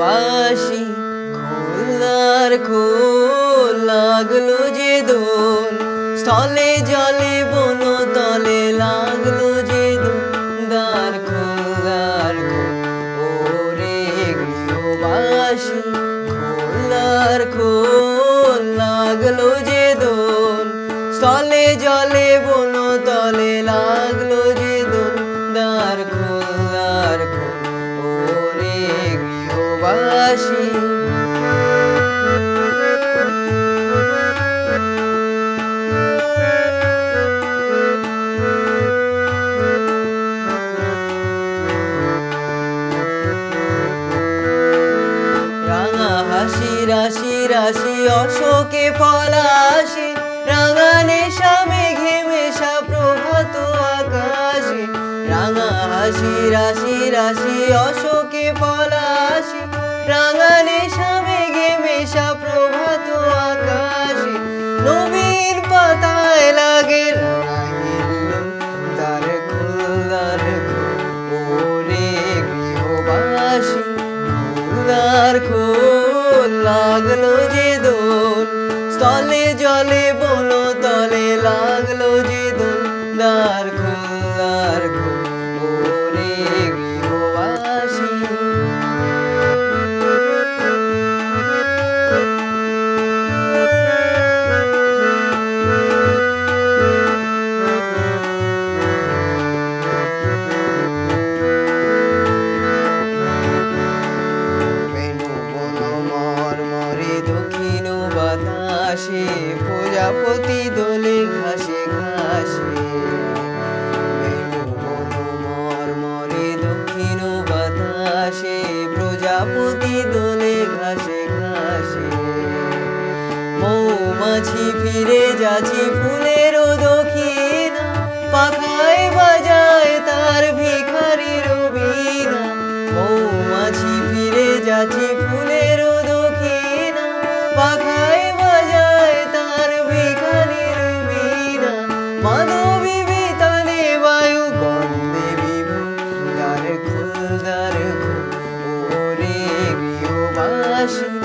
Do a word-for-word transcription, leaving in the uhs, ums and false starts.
গৃহবাসী খোলদার খোল লাগলো যে দোল স্থলে জলে বন তলে লাগলো যে দোল দ্বার খোলদার খোল ওরে গৃহবাসী খোলদার খোল লাগলো যে দোল স্থলে জলে বন তলে লাগলো যে দোল দ্বার খোলদার খোল ওরে গৃহবাসী হাসি রাশি রাশি অশোকে পলাশে রাঙা নেশা মেঘে মেশা প্রভাত আকাশে রাঙা হাসি রাশি রাশি অশোকে পলাশে রাঙা নেশা মেঘে মেশা প্রভাত আকাশে নবীন পাতায় লাগে দ্বার খোলদার খোল ওরে গৃহবাসী খোলদার খোল লাগলো যে দোল স্থলে জলে বন তলে লাগলো যে দোল দ্বার খোলদার খোল ওরে গৃহবাসী বাতাসে প্রজাপতি দোলে ঘাসে ঘাসে মরমরে দক্ষিণ বাতাসে প্রজাপতি দোলে ঘাসে ঘাসে মৌমাছি ফিরে যাচ্ছি ফুলের দক্ষিণা পাখায় বাজায় তার ভিখারির বীণা মৌমাছি ফিরে যাচ্ছি ফুলের দক্ষিণা পাখায় বাজায় তার ভিখারির বীণা মাধবী বেতালে বায়ু গন্ধে বিভু দ্বার খোলদার খোল ওরে গৃহবাসী